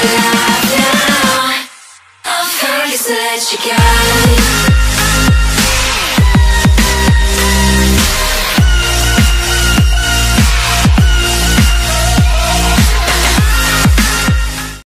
alive now. I'll find you, let you go.